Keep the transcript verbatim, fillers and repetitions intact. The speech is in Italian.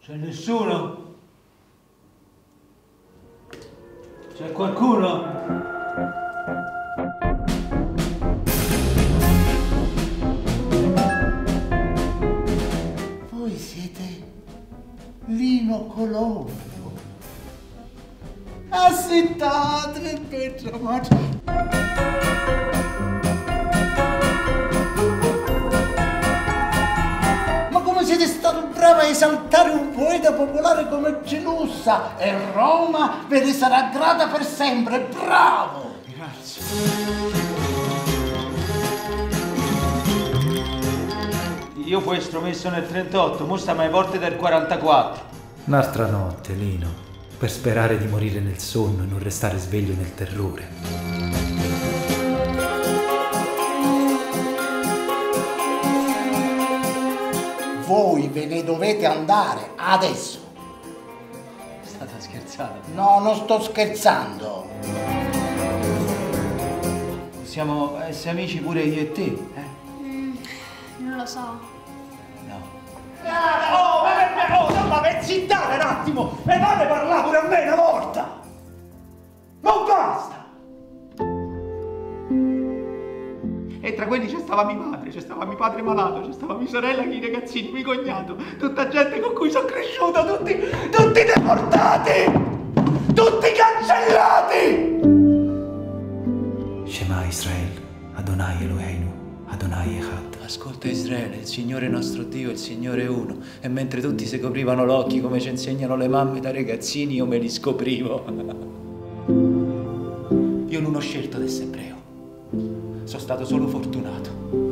C'è nessuno? C'è qualcuno? Voi siete Lino Colombo. Assittate per trovare. Siete stato bravo a esaltare un poeta popolare come Gelussa e Roma ve ne sarà grata per sempre. Bravo! Grazie. Io fu estromesso nel trentotto, mo stiamo ai porte del quarantaquattro. Un'altra notte, Lino, per sperare di morire nel sonno e non restare sveglio nel terrore. Voi ve ne dovete andare adesso. State scherzando? No, non sto scherzando. Possiamo essere amici pure io e te, eh? Mm, non lo so. No. Ah, oh, ma oh, ma per zittare un attimo! E fate parlare pure a me una volta! Non basta! E tra quelli c'è stava mia madre, c'è stava mio padre malato, c'è stava mia sorella, i ragazzini, mio cognato, tutta gente con cui sono cresciuto, tutti, tutti deportati! Tutti cancellati! Shema Israel, Adonai Eloheinu, Adonai Echad. Ascolta Israele, il Signore nostro Dio, il Signore è uno. E mentre tutti si coprivano l'occhio come ci insegnano le mamme da ragazzini, io me li scoprivo. Io non ho scelto di essere ebreo. Sono stato solo fortunato.